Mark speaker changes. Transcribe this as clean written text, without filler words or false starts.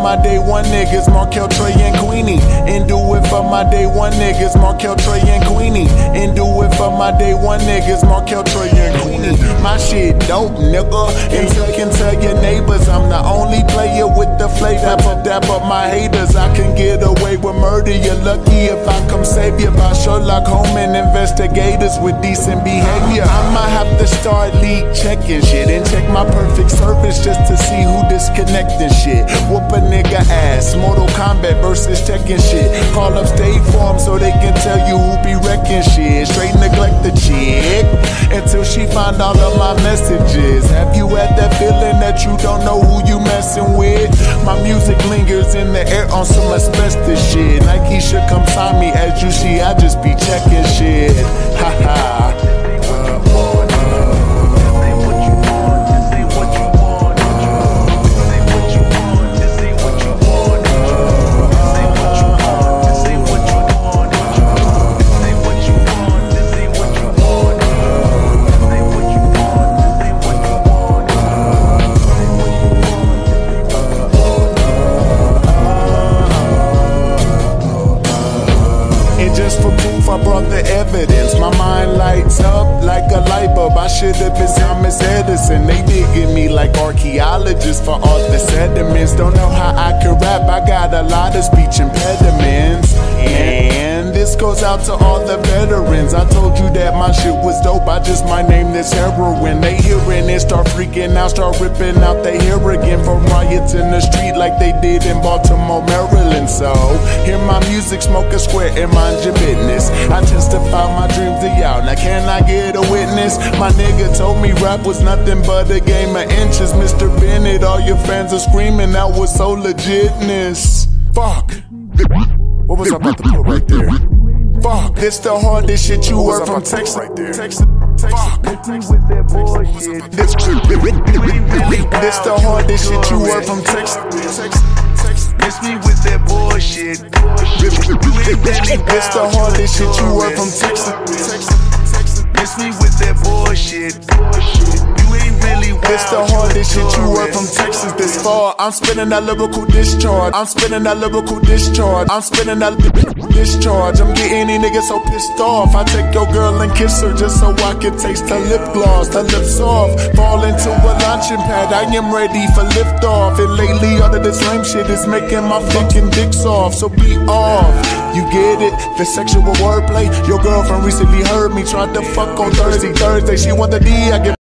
Speaker 1: my day one niggas, Markel, Trey, and Queenie. And do it for my day one niggas, Markel, Trey, and Queenie. And do it for my day one niggas, Markel, Trey, and Queenie. My shit dope, nigga. And you can tell your neighbors I'm the only player with the flavor. Dap up my haters, I can get away with murder. You're lucky if I come save you by Sherlock Holmes and investigators with decent behavior. I might have to start league checking shit and check my perfect service just to see who disconnecting shit. Whoop a nigga ass, Mortal Kombat versus Tekken shit. Call up State Farm so they can tell you who be wrecking shit. Straight neglect the chick until she find all of my messages. Have you had that feeling that you don't know who you messing with? My music lingers in the air on some asbestos shit. Nike should come sign me. As you see, I just be checking shit. Ha ha. Just for proof, I brought the evidence. My mind lights up like a light bulb. I should have been Thomas Edison. They digging me like archaeologists for all the sediments. Don't know how I can rap, I got a lot of speech impediments. And this goes out to all the veterans. I told you that my shit was dope, I just might name this heroin. They hearing it, start freaking out, start ripping out their hair again from riots in the street like they did in Baltimore, Maryland. So, hear my music, smoke a square and mind your business. I testify my dreams to y'all, now can I get a witness? My nigga told me rap was nothing but a game of inches. Mr. Bennett, all your fans are screaming, that was so legitness. Fuck. What was I about to put right there? Fuck, this the hardest shit you heard from Texas. Right there. Fuck. This the hardest shit you heard from Texas.
Speaker 2: Miss me with that bullshit.
Speaker 1: This the hardest shit you heard from Texas.
Speaker 2: Miss me with that bullshit. You ain't really wild.
Speaker 1: This the hardest shit you heard from Texas this far. I'm spinning that lyrical discharge. I'm spinning that lyrical discharge. I'm spinning that discharge. I'm getting these niggas so pissed off. I take your girl and kiss her just so I can taste her lip gloss. Her lips soft. Fall into a launching pad. I am ready for liftoff. And lately all of this lame shit is making my fucking dick soft. So be off. You get it? The sexual wordplay. Your girlfriend recently heard me. Tried to fuck on Thursday. She want the D. I give